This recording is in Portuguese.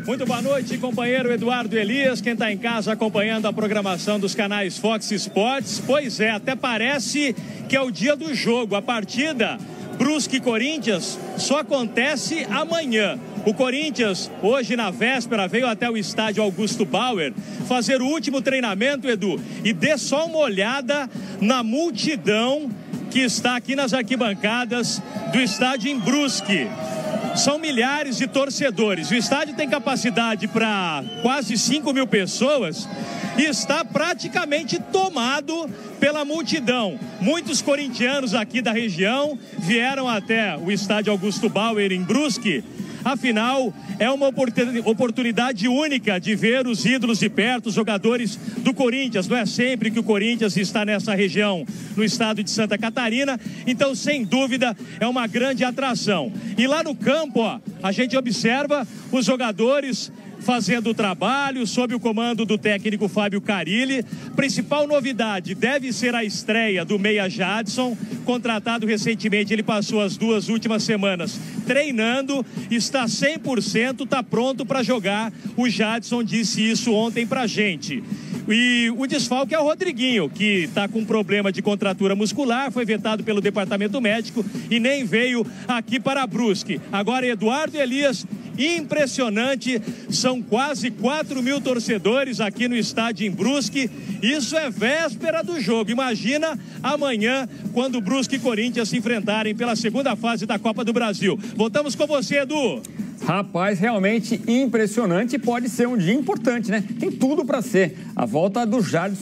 Muito boa noite, companheiro Eduardo Elias, quem está em casa acompanhando a programação dos canais Fox Sports. Pois é, até parece que é o dia do jogo. A partida Brusque e Corinthians só acontece amanhã. O Corinthians, hoje na véspera, veio até o estádio Augusto Bauer fazer o último treinamento, Edu, e dê só uma olhada na multidão que está aqui nas arquibancadas do estádio em Brusque. São milhares de torcedores. O estádio tem capacidade para quase 5 mil pessoas e está praticamente tomado pela multidão. Muitos corintianos aqui da região vieram até o estádio Augusto Bauer em Brusque. Afinal, é uma oportunidade única de ver os ídolos de perto, os jogadores do Corinthians. Não é sempre que o Corinthians está nessa região, no estado de Santa Catarina. Então, sem dúvida, é uma grande atração. E lá no campo, ó, a gente observa os jogadores fazendo o trabalho sob o comando do técnico Fábio Carilli. Principal novidade deve ser a estreia do meia Jadson, contratado recentemente. Ele passou as 2 últimas semanas treinando, está 100%, está pronto para jogar. O Jadson disse isso ontem pra gente. E o desfalque é o Rodriguinho, que está com problema de contratura muscular, foi vetado pelo departamento médico e nem veio aqui para Brusque. Agora, Eduardo Elias, impressionante, são quase 4 mil torcedores aqui no estádio em Brusque. Isso é véspera do jogo. Imagina amanhã, quando Brusque e Corinthians se enfrentarem pela segunda fase da Copa do Brasil. Voltamos com você, Edu. Rapaz, realmente impressionante. Pode ser um dia importante, né? Tem tudo para ser. A volta do Jadson